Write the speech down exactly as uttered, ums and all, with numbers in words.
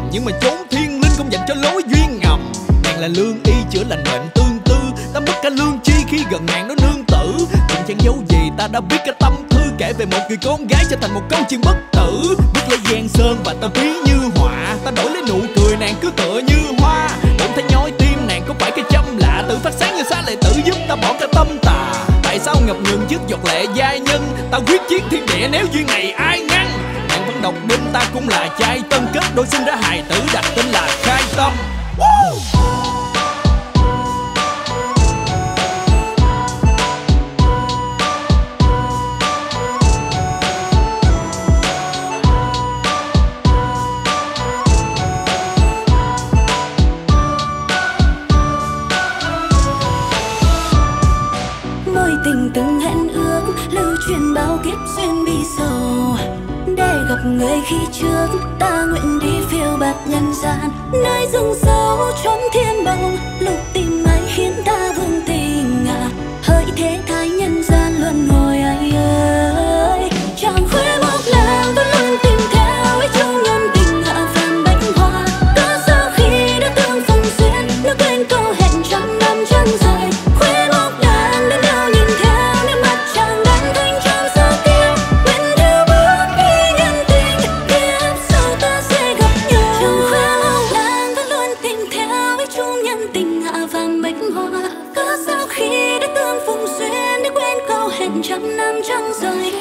nhưng mà chốn thiên linh không dành cho lối duyên ngầm. Nàng là lương y chữa lành bệnh tương tư, ta mất cả lương chi khi gần nàng nó nương tử. Cũng chẳng giấu gì ta đã biết cả tâm thư, kể về một người con gái trở thành một câu chuyện bất tử. Bước lên giang sơn và ta ví như họa, ta đổi lấy nụ cười nàng cứ tựa như hoa. Bỗng thấy nhói tim nàng có phải cái châm lạ, tự phát sáng như xa lệ tử giúp ta bỏ cả tâm tà. Tại sao ngập ngừng trước giọt lệ giai nhân, ta quyết chiến thiên địa nếu duyên này ai ngăn. Nàng vẫn độc đinh ta cũng là trai tân, kết đôi sinh ra hài tử đặt tên là Khai Tâm. Tình từng hẹn ước lưu truyền bao kiếp duyên bi sầu, để gặp người khi trước ta nguyện đi phiêu bạt nhân gian. Nơi rừng sâu chốn thiên bồng, lục tìm ai khiến ta vương tình à, hỡi thế thái nhân gian luân hồi ai ơi. Chàng khuê một làng vẫn luôn tìm theo ấy chung nhân tình hạ phàm bách hoa. Cớ sao khi đã tương phùng duyên, nó quên câu hẹn trăm năm chân dài. Khuê một làng đến đâu nhìn theo nước mắt chàng đang thanh trong sao tiêu, nguyện theo bước đi nhân tình kiếp sau ta sẽ gặp nhau. Chàng khuê một làng vẫn luôn tìm theo ấy chung nhân tình hạ phàm bách hoa. Cớ sao khi đã tương phùng duyên, đã quên câu hẹn trăm năm trăng rời.